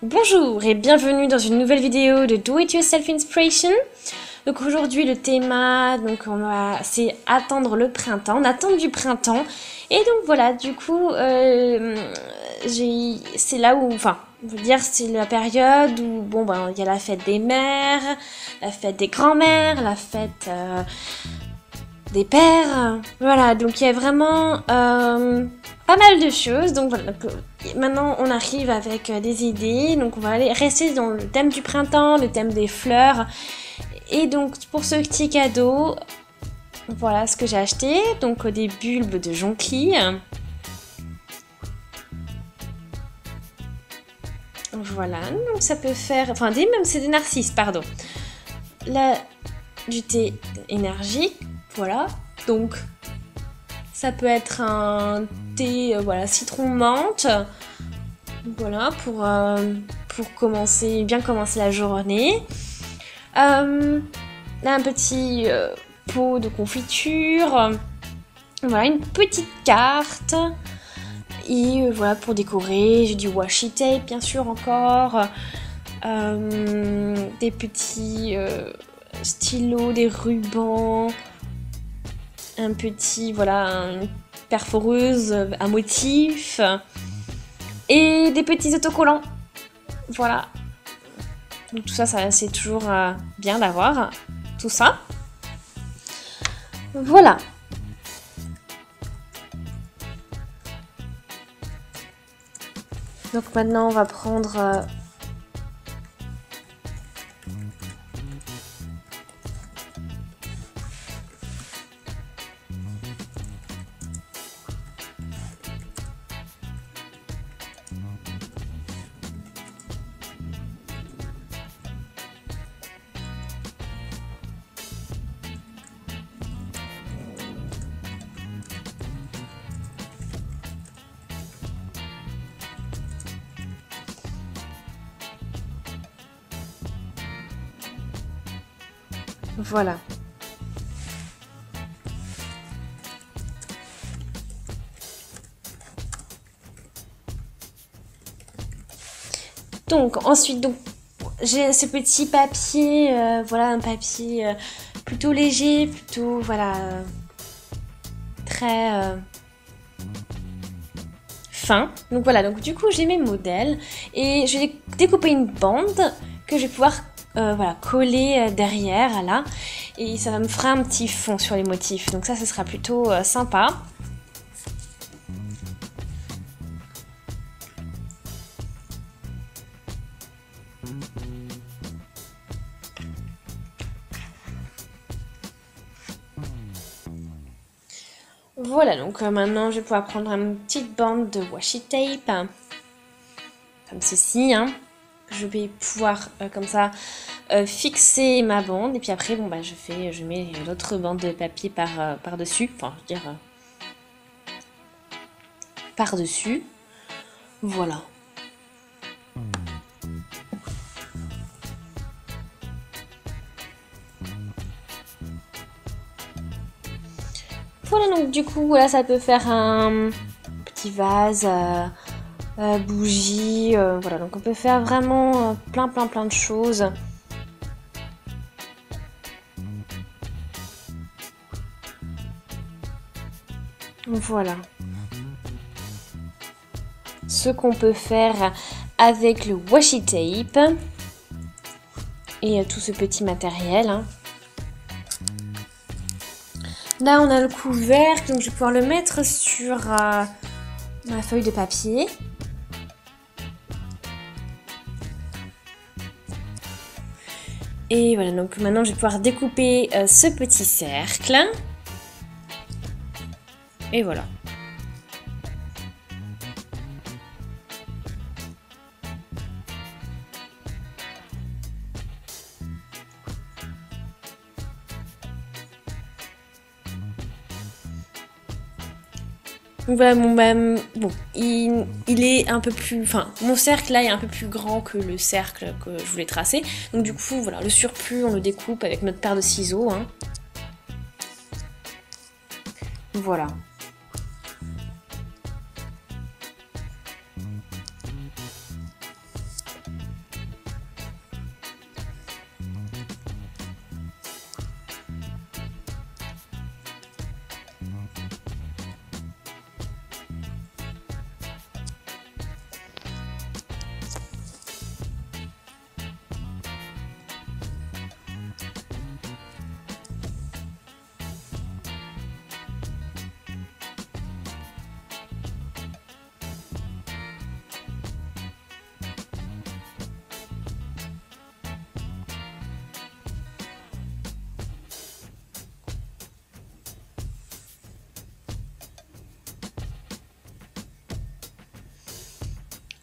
Bonjour et bienvenue dans une nouvelle vidéo de Do It Yourself Inspiration. Donc aujourd'hui le thème, c'est attendre le printemps, on attend du printemps. Et donc voilà, du coup c'est là où, on veut dire c'est la période où il y a la fête des mères, la fête des grands-mères, la fête des pères. Voilà, donc il y a vraiment pas mal de choses. Donc voilà, maintenant on arrive avec des idées. Donc on va aller rester dans le thème du printemps, le thème des fleurs. Et donc pour ce petit cadeau, voilà ce que j'ai acheté. Donc des bulbes de jonquilles. Voilà, donc ça peut faire, même c'est des narcisses, pardon. Là, du thé énergique, voilà. Donc ça peut être un thé citron menthe, voilà, pour bien commencer la journée. Là, un petit pot de confiture, voilà, une petite carte. Et voilà, pour décorer, j'ai du washi tape bien sûr encore, des petits stylos, des rubans, un petit, une perforeuse à motif et des petits autocollants. Voilà. Donc tout ça c'est toujours bien d'avoir tout ça. Voilà. Donc maintenant on va prendre voilà. Donc ensuite, j'ai ce petit papier, un papier plutôt léger, plutôt très fin. Donc voilà, donc du coup j'ai mes modèles et je vais découper une bande que je vais pouvoir coller derrière là, et ça va me faire un petit fond sur les motifs. Donc ça, ce sera plutôt sympa. Voilà, donc maintenant je vais pouvoir prendre une petite bande de washi tape, comme ceci, hein. Je vais pouvoir comme ça fixer ma bande, et puis après je mets l'autre bande de papier par dessus, par dessus. Voilà. Voilà, donc du coup ça peut faire un petit vase, bougie, voilà, donc on peut faire vraiment plein de choses. Voilà. Ce qu'on peut faire avec le washi tape et tout ce petit matériel, hein. Là on a le couvercle, donc je vais pouvoir le mettre sur ma feuille de papier. Et voilà, donc maintenant je vais pouvoir découper ce petit cercle. Et voilà. Donc voilà, il est un peu plus, mon cercle là est un peu plus grand que le cercle que je voulais tracer. Donc du coup, voilà, le surplus, on le découpe avec notre paire de ciseaux, hein. Voilà.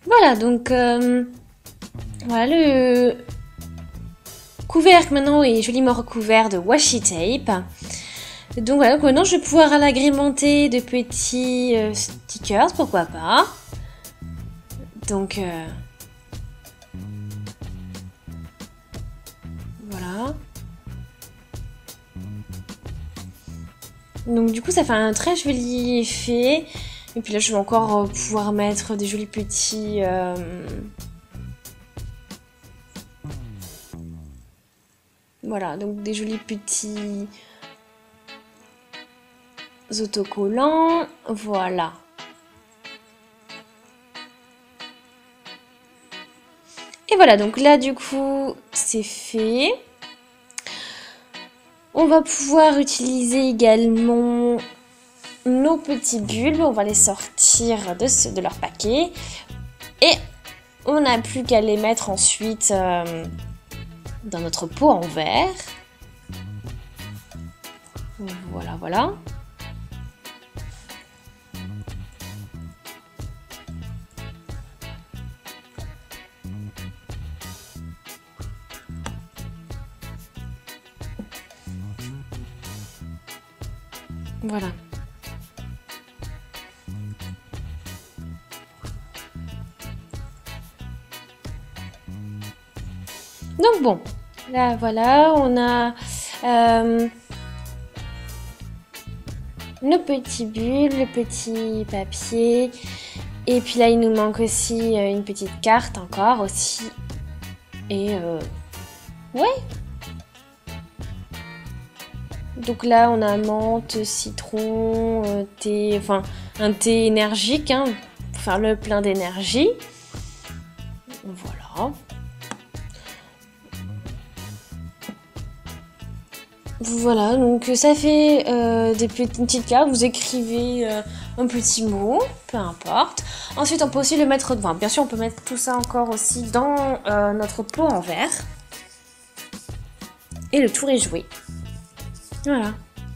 Voilà, donc voilà le couvercle maintenant est joliment recouvert de washi tape. Donc voilà, donc maintenant je vais pouvoir l'agrémenter de petits stickers, pourquoi pas. Donc voilà. Donc du coup ça fait un très joli effet. Et puis là je vais encore pouvoir mettre des jolis petits... Voilà, donc des jolis petits autocollants. Voilà. Et voilà, donc là du coup c'est fait. On va pouvoir utiliser également nos petits bulbes. On va les sortir de leur paquet. Et on n'a plus qu'à les mettre ensuite dans notre pot en verre. Voilà, voilà. Voilà. Donc bon, là voilà, on a nos petits bulles, le petit papier. Et puis là, il nous manque aussi une petite carte encore aussi. Et ouais. Donc là, on a menthe, citron, thé, enfin un thé énergique, hein, pour faire le plein d'énergie. Voilà. Voilà, donc ça fait des petites cartes, vous écrivez un petit mot, peu importe. Ensuite, on peut aussi le mettre, enfin, bien sûr, on peut mettre tout ça encore aussi dans notre pot en verre. Et le tour est joué. Voilà.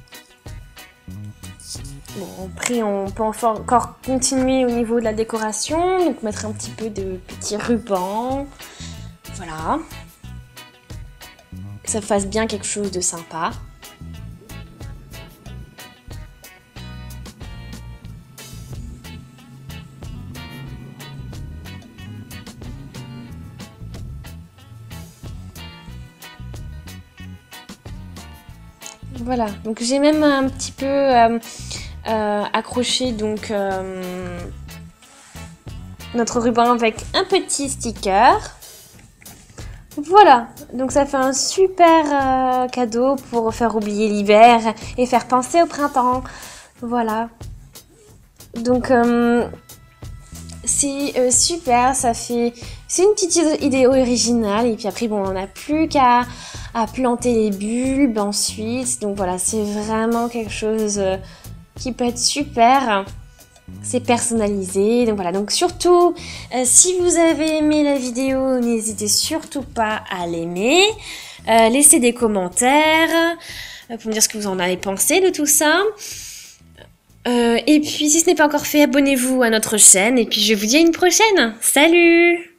Bon, après, on peut encore continuer au niveau de la décoration, donc mettre un petit peu de petits rubans. Voilà. Que ça fasse bien quelque chose de sympa. Voilà, donc j'ai même un petit peu accroché donc notre ruban avec un petit sticker. Voilà, donc ça fait un super cadeau pour faire oublier l'hiver et faire penser au printemps. Voilà. Donc c'est super, ça fait... C'est une petite idée originale et puis après bon, on n'a plus qu'à planter les bulbes ensuite. Donc voilà, c'est vraiment quelque chose qui peut être super. C'est personnalisé, donc voilà. Donc surtout, si vous avez aimé la vidéo, n'hésitez surtout pas à l'aimer. Laissez des commentaires pour me dire ce que vous en avez pensé de tout ça. Et puis si ce n'est pas encore fait, abonnez-vous à notre chaîne. Et puis je vous dis à une prochaine. Salut!